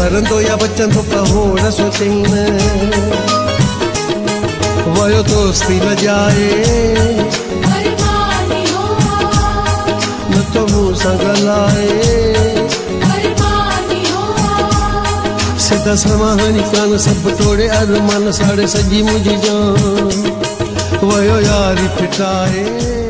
करंदो या बचंदो कहो न सोचईं वयो दोस्ती न जाए न तो मूं सां ॻाल्हाए सिधा समाहणी कान सभु तोड़े अरमान साड़े सॼी मुंहिंजी जान वयो यारी फिटाए।